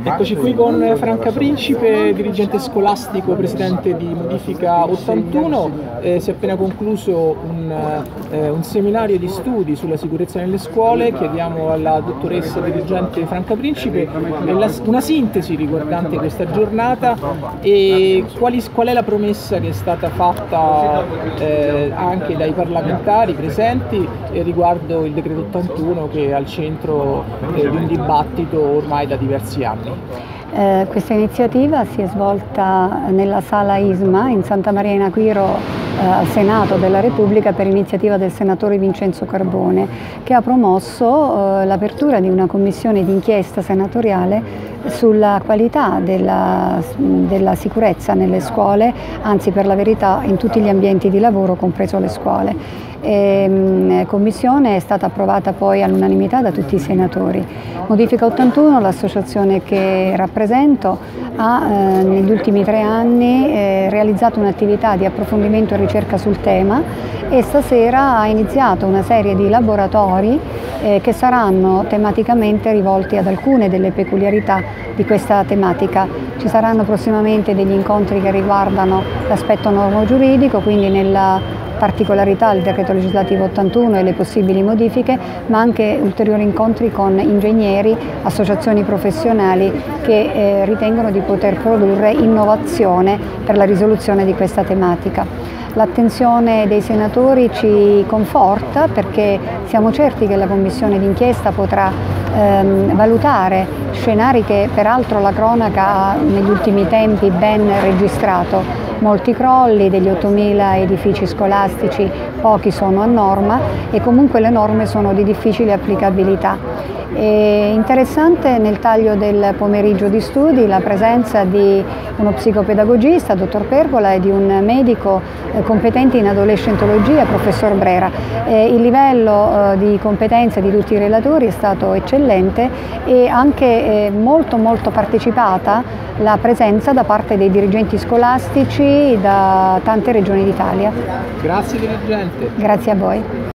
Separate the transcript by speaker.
Speaker 1: Eccoci qui con Franca Principe, dirigente scolastico, presidente di Modifica 81. Si è appena concluso un seminario di studi sulla sicurezza nelle scuole. Chiediamo alla dottoressa dirigente Franca Principe una sintesi riguardante questa giornata e qual è la promessa che è stata fatta anche dai parlamentari presenti riguardo il decreto 81 che è al centro di un dibattito ormai da diversi anni.
Speaker 2: Questa iniziativa si è svolta nella sala ISMA in Santa Maria in Aquiro al Senato della Repubblica per iniziativa del senatore Vincenzo Carbone, che ha promosso l'apertura di una commissione d'inchiesta senatoriale sulla qualità della sicurezza nelle scuole, anzi per la verità in tutti gli ambienti di lavoro, compreso le scuole. Commissione è stata approvata poi all'unanimità da tutti i senatori. Modifica 81, l'associazione che rappresento, ha negli ultimi 3 anni realizzato un'attività di approfondimento e ricerca sul tema e stasera ha iniziato una serie di laboratori che saranno tematicamente rivolti ad alcune delle peculiarità di questa tematica. Ci saranno prossimamente degli incontri che riguardano l'aspetto normo-giuridico, quindi nella particolarità del decreto legislativo 81 e le possibili modifiche, ma anche ulteriori incontri con ingegneri, associazioni professionali che ritengono di poter produrre innovazione per la risoluzione di questa tematica. L'attenzione dei senatori ci conforta perché siamo certi che la commissione d'inchiesta potrà valutare scenari che peraltro la cronaca ha negli ultimi tempi ben registrato. Molti crolli, degli 8.000 edifici scolastici, pochi sono a norma e comunque le norme sono di difficile applicabilità. È interessante nel taglio del pomeriggio di studi la presenza di uno psicopedagogista, dottor Pergola, e di un medico competente in adolescentologia, professor Brera. Il livello di competenza di tutti i relatori è stato eccellente e anche molto partecipata la presenza da parte dei dirigenti scolastici da tante regioni d'Italia.
Speaker 1: Grazie dirigente.
Speaker 2: Grazie a voi.